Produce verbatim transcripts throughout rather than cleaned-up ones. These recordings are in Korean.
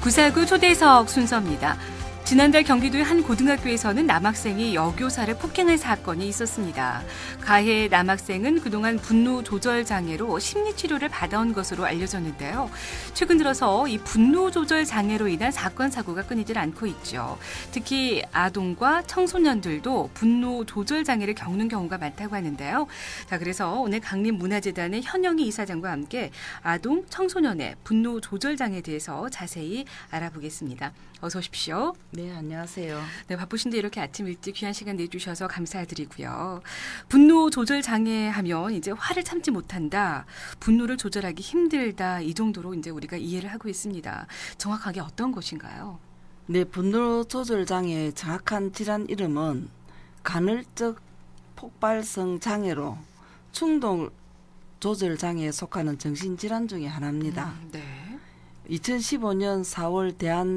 구사구 초대석 순서입니다. 지난달 경기도의 한 고등학교에서는 남학생이 여교사를 폭행한 사건이 있었습니다. 가해 남학생은 그동안 분노 조절 장애로 심리치료를 받아온 것으로 알려졌는데요. 최근 들어서 이 분노 조절 장애로 인한 사건 사고가 끊이질 않고 있죠. 특히 아동과 청소년들도 분노 조절 장애를 겪는 경우가 많다고 하는데요. 자, 그래서 오늘 강림문화재단의 현영희 이사장과 함께 아동, 청소년의 분노 조절 장애에 대해서 자세히 알아보겠습니다. 어서 오십시오. 네, 안녕하세요. 네, 바쁘신데 이렇게 아침 일찍 귀한 시간 내주셔서 감사드리고요. 분노 조절 장애 하면 이제 화를 참지 못한다, 분노를 조절하기 힘들다, 이 정도로 이제 우리가 이해를 하고 있습니다. 정확하게 어떤 것인가요? 네, 분노 조절 장애의 정확한 질환 이름은 간헐적 폭발성 장애로 충동 조절 장애에 속하는 정신질환 중에 하나입니다. 음, 네. 이천십오 년 사월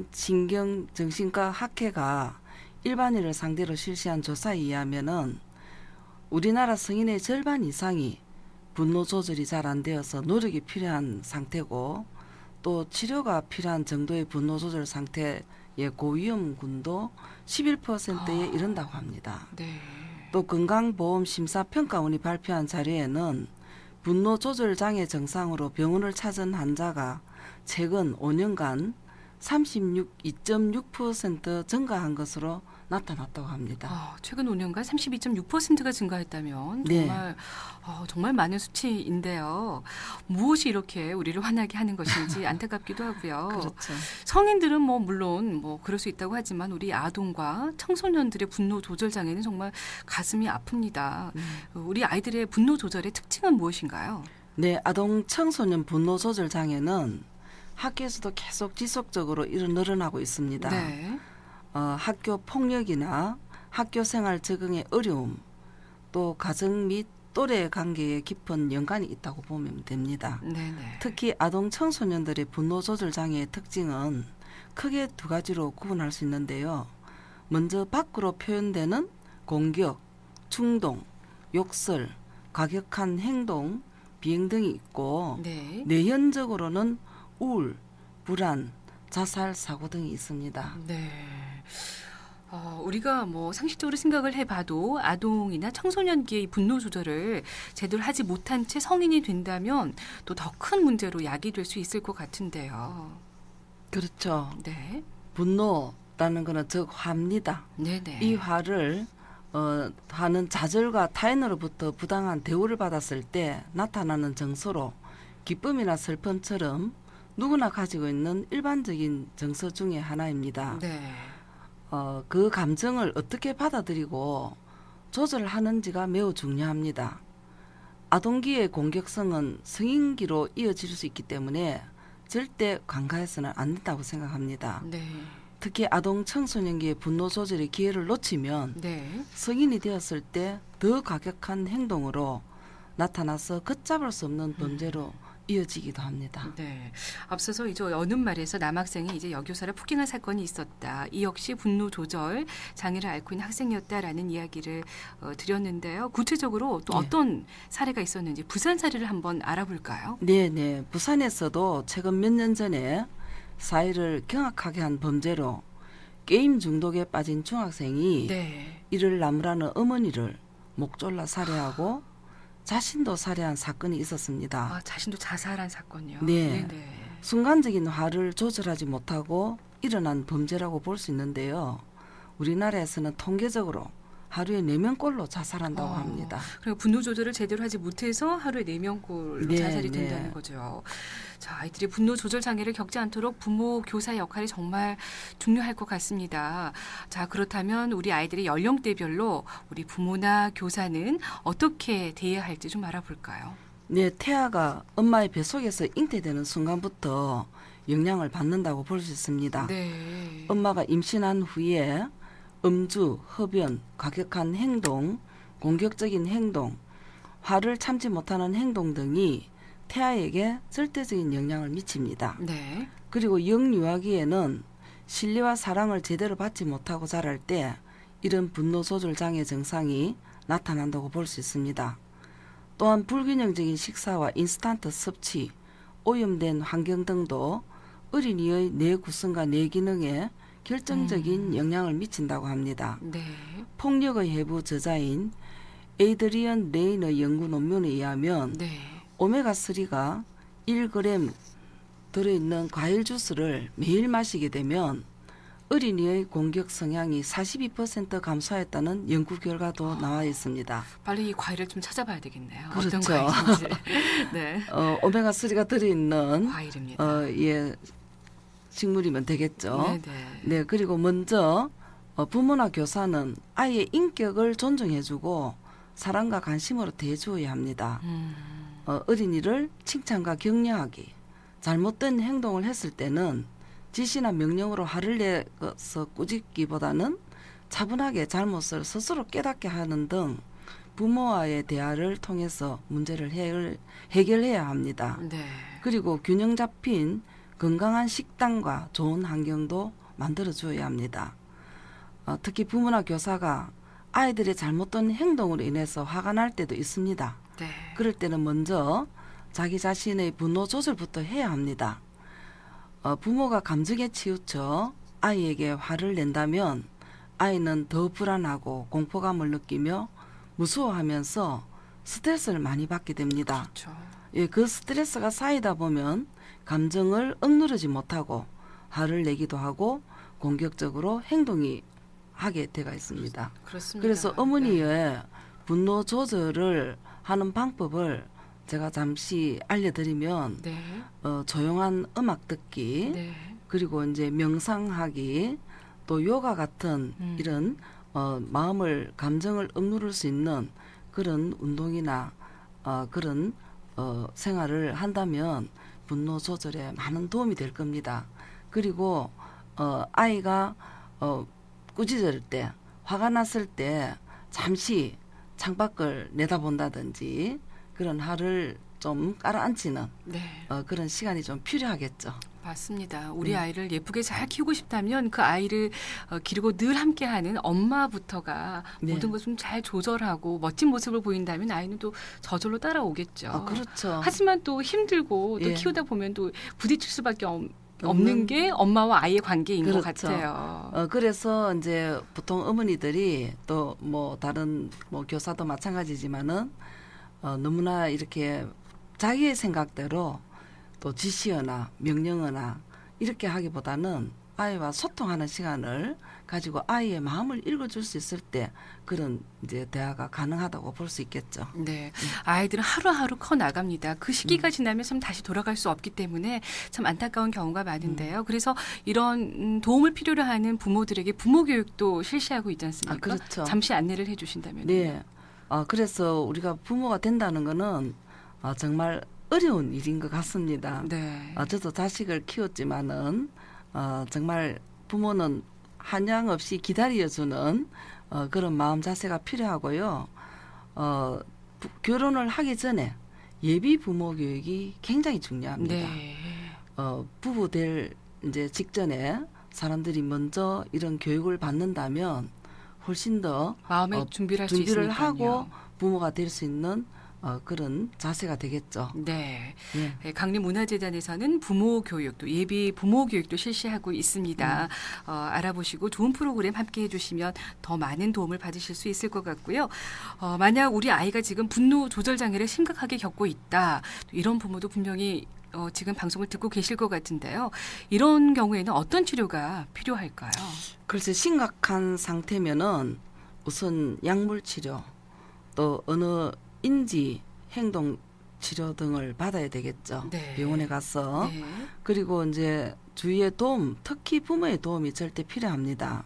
대한신경정신과 학회가 일반인을 상대로 실시한 조사에 의하면은 우리나라 성인의 절반 이상이 분노 조절이 잘 안 되어서 노력이 필요한 상태고, 또 치료가 필요한 정도의 분노 조절 상태의 고위험군도 십일 퍼센트에 아, 이른다고 합니다. 네. 또 건강보험심사평가원이 발표한 자료에는 분노 조절 장애 증상으로 병원을 찾은 환자가 최근 오 년간 삼십육, 이 점 육 퍼센트 증가한 것으로 나타났다고 합니다. 아, 최근 오 년간 삼십이 점 육 퍼센트가 증가했다면 네. 정말 어, 정말 많은 수치인데요. 무엇이 이렇게 우리를 화나게 하는 것인지 안타깝기도 하고요. 그렇죠. 성인들은 뭐 물론 뭐 그럴 수 있다고 하지만 우리 아동과 청소년들의 분노 조절 장애는 정말 가슴이 아픕니다. 음. 우리 아이들의 분노 조절의 특징은 무엇인가요? 네, 아동 청소년 분노 조절 장애는 학교에서도 계속 지속적으로 일 늘어나고 있습니다. 네. 어, 학교 폭력이나 학교 생활 적응의 어려움, 또 가정 및 또래 관계에 깊은 연관이 있다고 보면 됩니다. 네네. 특히 아동 청소년들의 분노 조절 장애의 특징은 크게 두 가지로 구분할 수 있는데요. 먼저 밖으로 표현되는 공격, 충동, 욕설, 과격한 행동, 비행 등이 있고, 네. 내현적으로는 우울, 불안, 자살, 사고 등이 있습니다. 네. 어, 우리가 뭐 상식적으로 생각을 해봐도 아동이나 청소년기의 분노 조절을 제대로 하지 못한 채 성인이 된다면 또 더 큰 문제로 야기될 수 있을 것 같은데요. 그렇죠. 네. 분노라는 것은 즉 화입니다. 네네. 이 화를 어, 하는 좌절과 타인으로부터 부당한 대우를 받았을 때 나타나는 정서로 기쁨이나 슬픔처럼 누구나 가지고 있는 일반적인 정서 중에 하나입니다. 네. 어, 그 감정을 어떻게 받아들이고 조절하는지가 매우 중요합니다. 아동기의 공격성은 성인기로 이어질 수 있기 때문에 절대 간과해서는 안 된다고 생각합니다. 네. 특히 아동 청소년기의 분노 조절의 기회를 놓치면 네. 성인이 되었을 때 더 과격한 행동으로 나타나서 걷잡을 수 없는 범죄로 이어지기도 합니다. 네. 앞서서 이제 어느 말에서 남학생이 이제 여교사를 폭행한 사건이 있었다. 이 역시 분노 조절 장애를 앓고 있는 학생이었다라는 이야기를 어, 드렸는데요. 구체적으로 또 네. 어떤 사례가 있었는지 부산 사례를 한번 알아볼까요? 네, 네. 부산에서도 최근 몇 년 전에 사회를 경악하게 한 범죄로 게임 중독에 빠진 중학생이 네. 이를 나무라는 어머니를 목 졸라 살해하고 자신도 살해한 사건이 있었습니다. 아, 자신도 자살한 사건이요. 네. 네네. 순간적인 화를 조절하지 못하고 일어난 범죄라고 볼 수 있는데요. 우리나라에서는 통계적으로 하루에 네 명꼴로 자살한다고 어, 합니다. 그리고 분노 조절을 제대로 하지 못해서 하루에 네 명꼴로 네, 자살이 네. 된다는 거죠. 자, 아이들이 분노 조절 장애를 겪지 않도록 부모, 교사의 역할이 정말 중요할 것 같습니다. 자, 그렇다면 우리 아이들의 연령대별로 우리 부모나 교사는 어떻게 대해야 할지 좀 알아볼까요? 네, 태아가 엄마의 뱃속에서 잉태되는 순간부터 영향을 받는다고 볼 수 있습니다. 네. 엄마가 임신한 후에 음주, 흡연, 과격한 행동, 공격적인 행동, 화를 참지 못하는 행동 등이 태아에게 절대적인 영향을 미칩니다. 네. 그리고 영유아기에는 신뢰와 사랑을 제대로 받지 못하고 자랄 때 이런 분노 조절 장애 증상이 나타난다고 볼 수 있습니다. 또한 불균형적인 식사와 인스턴트 섭취, 오염된 환경 등도 어린이의 뇌 구성과 뇌 기능에 결정적인 음. 영향을 미친다고 합니다. 네. 폭력의 해부 저자인 에이드리언 레이너 연구 논문에 의하면 네. 오메가삼가 일 그램 들어있는 과일 주스를 매일 마시게 되면 어린이의 공격 성향이 사십이 퍼센트 감소했다는 연구 결과도 나와 있습니다. 빨리 이 과일을 좀 찾아봐야 되겠네요. 그렇죠. 어떤 과일인지. 네. 어, 오메가삼가 들어있는 과일입니다. 어, 예, 식물이면 되겠죠. 네, 네. 네, 그리고 먼저 어, 부모나 교사는 아이의 인격을 존중해주고 사랑과 관심으로 대해주어야 합니다. 음. 어, 어린이를 칭찬과 격려하기, 잘못된 행동을 했을 때는 지시나 명령으로 화를 내서 꾸짖기보다는 차분하게 잘못을 스스로 깨닫게 하는 등 부모와의 대화를 통해서 문제를 해결, 해결해야 합니다. 네. 그리고 균형 잡힌 건강한 식단과 좋은 환경도 만들어줘야 합니다. 어, 특히 부모나 교사가 아이들의 잘못된 행동으로 인해서 화가 날 때도 있습니다. 네. 그럴 때는 먼저 자기 자신의 분노 조절부터 해야 합니다. 어, 부모가 감정에 치우쳐 아이에게 화를 낸다면 아이는 더 불안하고 공포감을 느끼며 무서워하면서 스트레스를 많이 받게 됩니다. 그렇죠. 예, 그 스트레스가 쌓이다 보면 감정을 억누르지 못하고 화를 내기도 하고 공격적으로 행동이 하게 되어 있습니다. 그렇습니다. 그래서 어머니의 분노 조절을 하는 방법을 제가 잠시 알려드리면 네. 어, 조용한 음악 듣기, 네. 그리고 이제 명상하기, 또 요가 같은 음. 이런 어, 마음을 감정을 억누를 수 있는 그런 운동이나 어, 그런 어, 생활을 한다면 분노 조절에 많은 도움이 될 겁니다. 그리고 어, 아이가 어, 꾸짖을 때, 화가 났을 때 잠시 창밖을 내다본다든지 그런 화를 좀 깔아앉히는 네. 어, 그런 시간이 좀 필요하겠죠. 맞습니다. 우리 음. 아이를 예쁘게 잘 키우고 싶다면 그 아이를 어, 기르고 늘 함께하는 엄마부터가 네. 모든 것을 좀 잘 조절하고 멋진 모습을 보인다면 아이는 또 저절로 따라오겠죠. 아, 그렇죠. 하지만 또 힘들고 또 예. 키우다 보면 또 부딪힐 수밖에 없, 없는- 없는 게 엄마와 아이의 관계인 것 그렇죠. 같아요. 어, 그래서 이제 보통 어머니들이 또 뭐 다른 뭐 교사도 마찬가지지만은 어, 너무나 이렇게 자기의 생각대로 또 지시어나 명령어나 이렇게 하기보다는 아이와 소통하는 시간을 가지고 아이의 마음을 읽어줄 수 있을 때 그런 이제 대화가 가능하다고 볼 수 있겠죠. 네, 아이들은 하루하루 커 나갑니다. 그 시기가 음. 지나면 참 다시 돌아갈 수 없기 때문에 참 안타까운 경우가 많은데요. 그래서 이런 음, 도움을 필요로 하는 부모들에게 부모 교육도 실시하고 있지 않습니까? 아, 그렇죠. 잠시 안내를 해주신다면. 네. 어, 그래서 우리가 부모가 된다는 거는 어, 정말 어려운 일인 것 같습니다. 네. 어, 저도 자식을 키웠지만은 어, 정말 부모는 한양 없이 기다려주는 어, 그런 마음 자세가 필요하고요. 어, 부, 결혼을 하기 전에 예비 부모 교육이 굉장히 중요합니다. 네. 어, 부부 될 이제 직전에 사람들이 먼저 이런 교육을 받는다면 훨씬 더 마음의 어, 준비를 할 수 준비를 있으니까요. 하고 부모가 될 수 있는 어, 그런 자세가 되겠죠. 네. 예. 네, 강림문화재단에서는 부모 교육도 예비 부모 교육도 실시하고 있습니다. 음. 어, 알아보시고 좋은 프로그램 함께 해주시면 더 많은 도움을 받으실 수 있을 것 같고요. 어, 만약 우리 아이가 지금 분노 조절 장애를 심각하게 겪고 있다. 이런 부모도 분명히 어, 지금 방송을 듣고 계실 것 같은데요. 이런 경우에는 어떤 치료가 필요할까요? 글쎄 심각한 상태면은 우선 약물 치료 또 어느 인지 행동 치료 등을 받아야 되겠죠. 네. 병원에 가서 네. 그리고 이제 주위의 도움, 특히 부모의 도움이 절대 필요합니다.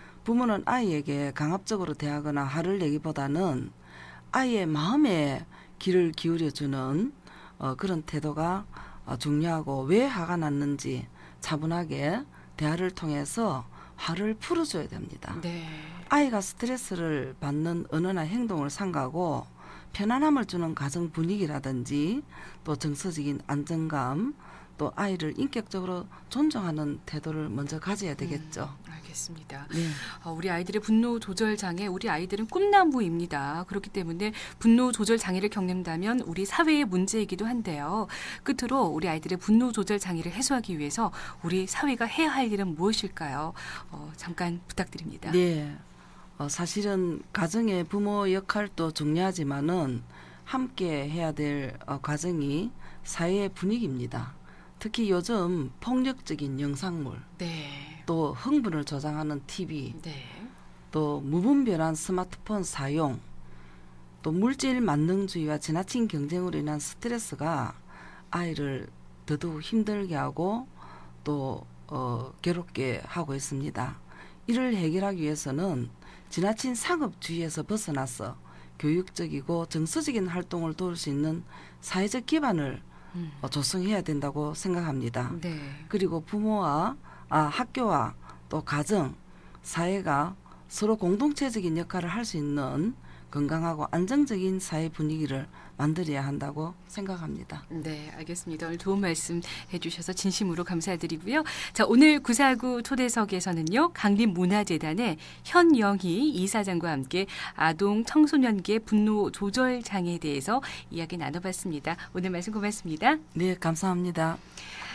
부모는 아이에게 강압적으로 대하거나 화를 내기보다는 아이의 마음에 귀를 기울여주는 어, 그런 태도가 어, 중요하고 왜 화가 났는지 차분하게 대화를 통해서 화를 풀어줘야 됩니다. 네. 아이가 스트레스를 받는 언어나 행동을 삼가고 편안함을 주는 가정 분위기라든지 또 정서적인 안정감 또 아이를 인격적으로 존중하는 태도를 먼저 가져야 되겠죠. 음, 알겠습니다. 네. 어, 우리 아이들의 분노 조절 장애, 우리 아이들은 꿈나무입니다. 그렇기 때문에 분노 조절 장애를 겪는다면 우리 사회의 문제이기도 한데요. 끝으로 우리 아이들의 분노 조절 장애를 해소하기 위해서 우리 사회가 해야 할 일은 무엇일까요? 어, 잠깐 부탁드립니다. 네. 어, 사실은 가정의 부모 역할도 중요하지만은 함께 해야 될 어, 과정이 사회의 분위기입니다. 특히 요즘 폭력적인 영상물, 네. 또 흥분을 조장하는 티비, 네. 또 무분별한 스마트폰 사용, 또 물질 만능주의와 지나친 경쟁으로 인한 스트레스가 아이를 더더욱 힘들게 하고 또 어, 괴롭게 하고 있습니다. 이를 해결하기 위해서는 지나친 상업주의에서 벗어나서 교육적이고 정서적인 활동을 도울 수 있는 사회적 기반을 음. 어, 조성해야 된다고 생각합니다. 네. 그리고 부모와 아, 학교와 또 가정, 사회가 서로 공동체적인 역할을 할 수 있는 건강하고 안정적인 사회 분위기를 만들어야 한다고 생각합니다. 네, 알겠습니다. 오늘 좋은 말씀 해주셔서 진심으로 감사드리고요. 자, 오늘 구사구 초대석에서는요, 강림문화재단의 현영희 이사장과 함께 아동 청소년기의 분노 조절 장애에 대해서 이야기 나눠봤습니다. 오늘 말씀 고맙습니다. 네, 감사합니다.